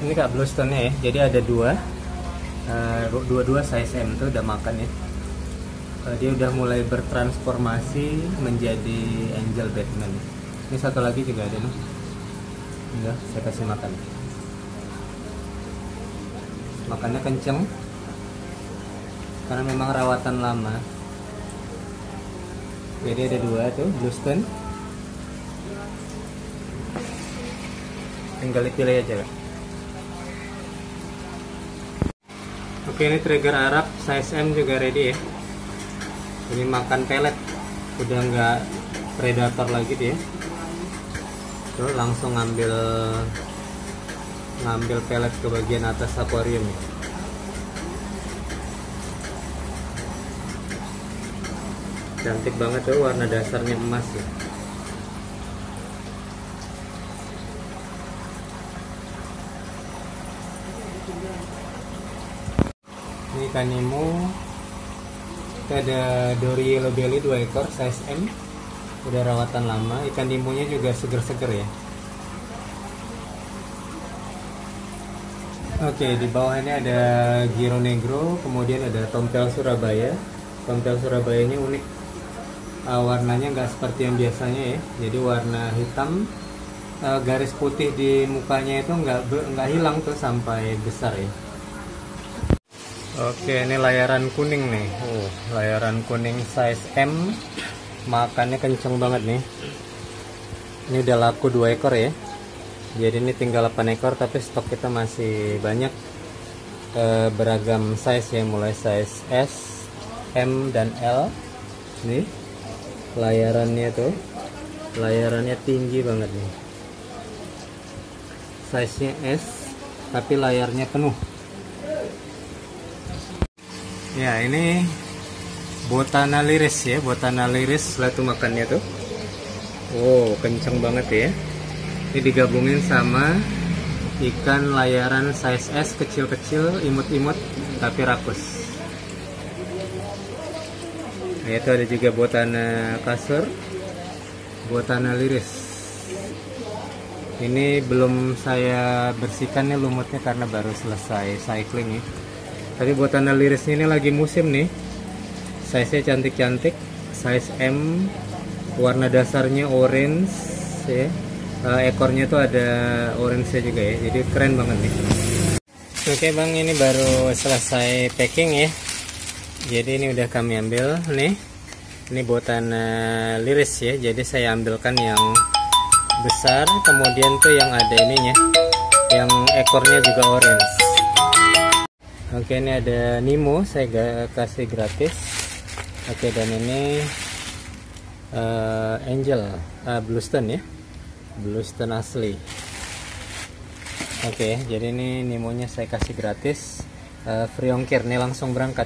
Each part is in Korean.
Ini Kak Bluestone-nya ya. Jadi ada dua size M tuh udah makan ya. Dia udah mulai bertransformasi menjadi Angel Batman. Ini satu lagi juga ada nih. Udah saya kasih makan. Makannya kenceng karena memang rawatan lama. Jadi ada dua tuh Bluestone. Tinggal dipilih aja Kak. Oke, ini trigger Arab size M juga ready ya. Ini makan pelet, udah nggak predator lagi dia. Tuh langsung ngambil pelet ke bagian atas akuarium ya. Cantik banget tuh, warna dasarnya emas ya. Ini ikan Nemo. Kita ada Dory Yellow Belly 2 ekor size M. Udah rawatan lama. Ikan Nemo-nya juga seger-seger ya. Oke, di bawah ini ada Giro Negro, kemudian ada Tompel Surabaya. Tompel Surabayanya unik. Warnanya nggak seperti yang biasanya ya. Jadi warna hitam, garis putih di mukanya itu nggak hilang tuh sampai besar ya. Oke, ini layaran kuning nih. Layaran kuning size M. Makannya kenceng banget nih. Ini udah laku 2 ekor ya. Jadi ini tinggal 8 ekor, tapi stok kita masih banyak. Beragam size ya, mulai size S, M, dan L. Nih, layarannya tuh. Layarannya tinggi banget nih. Size-nya S, tapi layarnya penuh. Ya, ini Botana Liris ya, Botana Liris. Lihat tuh makannya tuh. Kenceng banget ya. Ini digabungin sama ikan layaran size S, kecil-kecil, imut-imut tapi rakus. Nah, itu ada juga Botana Kasur, Botana Liris. Ini belum saya bersihkan nih lumutnya karena baru selesai cycling ya. Tapi Botana Lirisnya ini lagi musim nih. Size-nya cantik-cantik, size M, warna dasarnya orange ya. Ekornya tuh ada orange juga ya, jadi keren banget nih. Oke Bang, ini baru selesai packing ya. Jadi ini udah kami ambil nih. Ini Botana Liris ya, jadi saya ambilkan yang besar, kemudian tuh yang ada ininya, yang ekornya juga orange. Oke, ini ada Nemo, saya kasih gratis. Oke, dan ini Angel, Bluestone ya, Bluestone asli. Oke, jadi ini Nemonya saya kasih gratis, free ongkir. Nih langsung berangkat.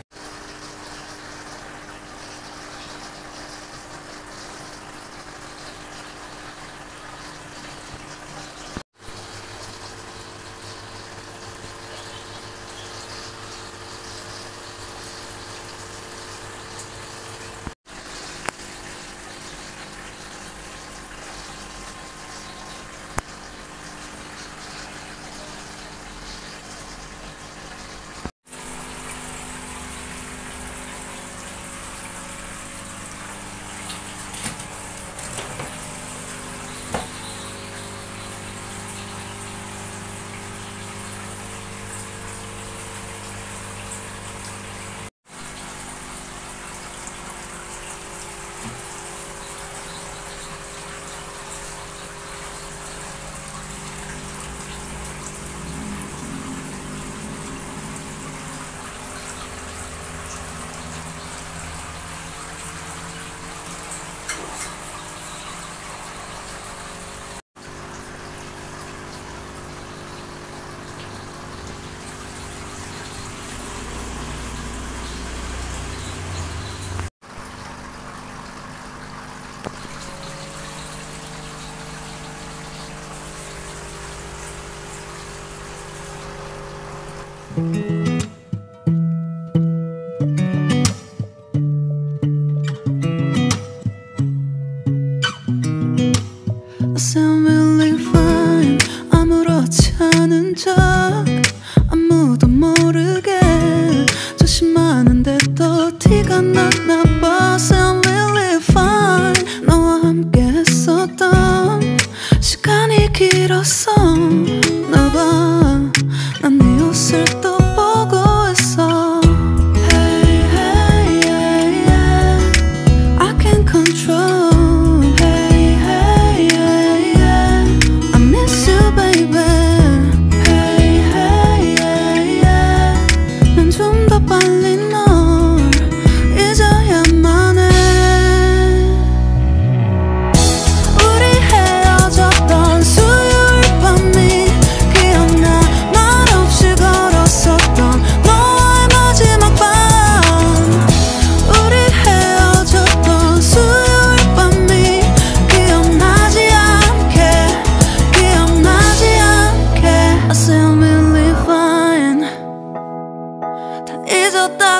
I sound really fine 아무렇지 않은 척 척 아무도 모르게 조심하는데 또 티가 났나 봐. Sound really fine. 너와 함께 했었던 시간이 길었어. 나 봐, 난 네 옷을 또 보고 있어. Hey, hey, yeah, yeah. I can't control. Hey, hey, yeah, yeah. I miss you, baby. Hey, hey, yeah, yeah. 난 좀 더 빨리 널 잊어야만 해. 우리 헤어졌던 수요일 밤이 기억나. 말없이 걸었었던 너와의 마지막 밤. 우리 헤어졌던 수요일 밤이 기억나지 않게, 기억나지 않게. I sound really fine. 다 잊었다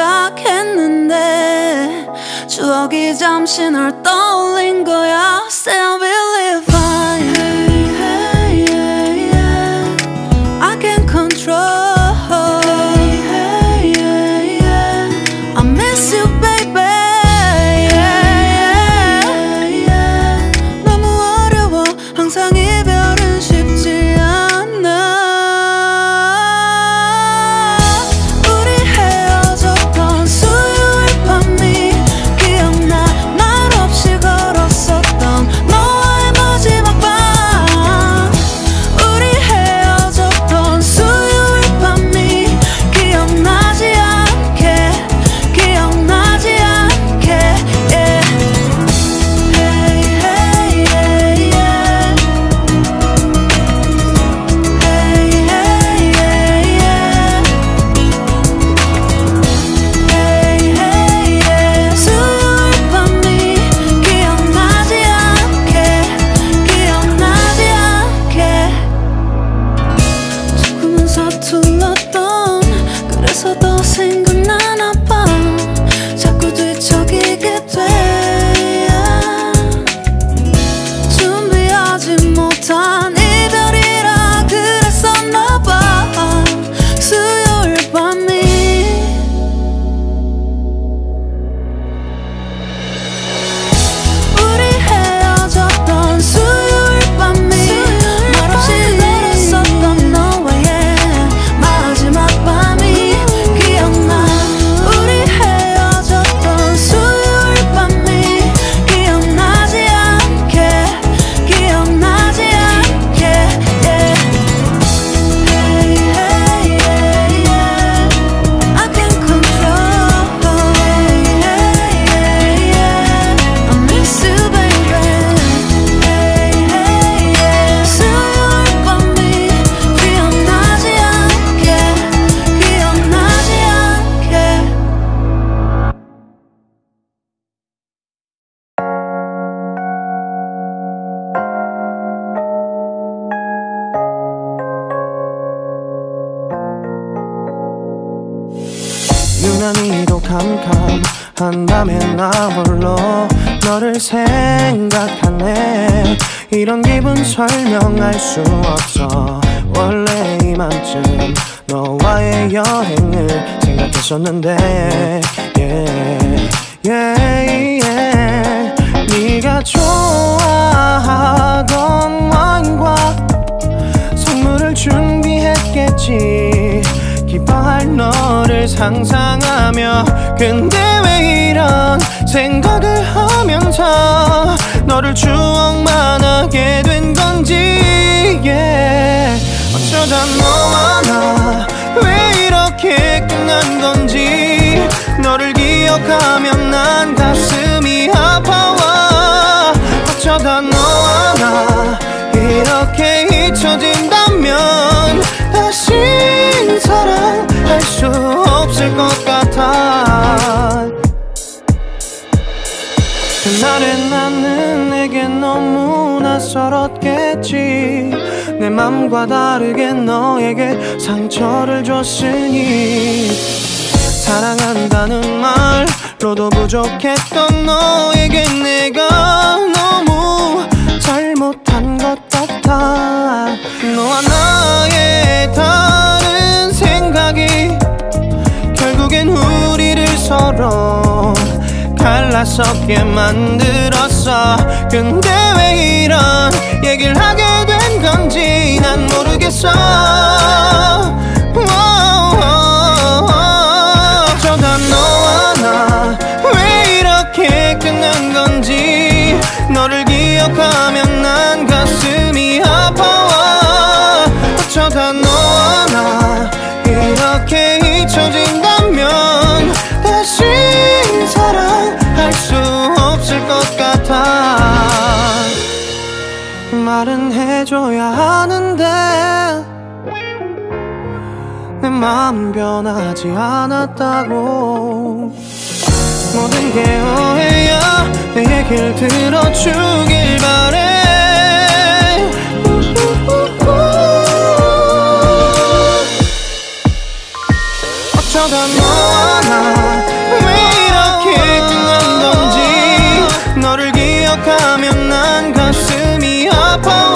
생각했는데 추억이 잠시 널 떠올린 거야. Sound really fine. Hey, hey, yeah, yeah. I can't control. Hey, hey, yeah, yeah. I miss you, baby. Yeah, yeah, yeah. 너무 어려워. 항상 이별은 쉽지 않아. 우리 헤어졌던 수요일 밤이 기억나. 말없이 걸었었던 너와의 마지막 밤. 우리 헤어졌던 수요일 밤이 기억나지 않게, 기억나지 않게. Yeah. Hey, hey, yeah, yeah. Hey, hey, yeah, yeah. Hey, hey, yeah. 수요일 밤이 기억나지 않게, 기억나지 않게. 조금은 서툴렀던 그래서 더 생각나나 봐. 자꾸 뒤척이게 돼. 준비하지 못한 이별이라 그랬었나 봐. 수요일 밤이. 우리 헤어졌던 수요일 밤이 말없이 걸었었던 너와의 마지막 밤이 기억나. 우리 헤어졌던 수요일 밤이 기억나지 않게, 기억나지 않게. Yeah. Hey, hey, yeah, yeah. I can't control. Hey, hey, yeah, yeah. I miss you, baby. Hey, hey, yeah. 수요일 밤이 기억나지 않게, 기억나지 않게. 유난히도 캄캄한 밤에 나 홀로 너를 생각하네. 이런 기분 설명할 수 없어. 원래 이맘쯤 너와의 여행을 생각했었는데 yeah, yeah, yeah. 네가 좋아하던 와인과 선물을 준비했겠지. 기뻐할 너를 상상하며. 근데 왜 이런 생각을 하면서 너를 추억만 하게 된 건지. yeah. 어쩌다 너와 나 왜 이렇게 끝난 건지. 너를 기억하면 난 가슴이 아파와. 어쩌다 너와 나 이렇게 잊혀진다면 다시 사랑할 수 없을 것 같아. 그날의 나는 내게 너무 낯설었겠지. 내 맘과 다르게 너에게 상처를 줬으니. 사랑한다는 말로도 부족했던 너에게 내가 너무 잘못한 것 같아. 너와 나의 다른 생각이 결국엔 우리를 서로 갈라서게 만들었어. 근데 왜 이런 얘기를 하게 된 건지 난 모르겠어. 어쩌다 너와 나 왜 이렇게 끝난 건지 너를 기억하면 난 가슴이 아파와. 어쩌다 너와 나 이렇게 잊혀진다면 다시 사랑할 수 없을 것 같아. 말은 해줘야 하는데 내 마음 변하지 않았다고. 모든 게 오해야. 내 얘길 들어주길 바래. 어쩌다 너와 나 왜 이렇게 끝난 건지 너를 기억하면 난 가슴이 아파.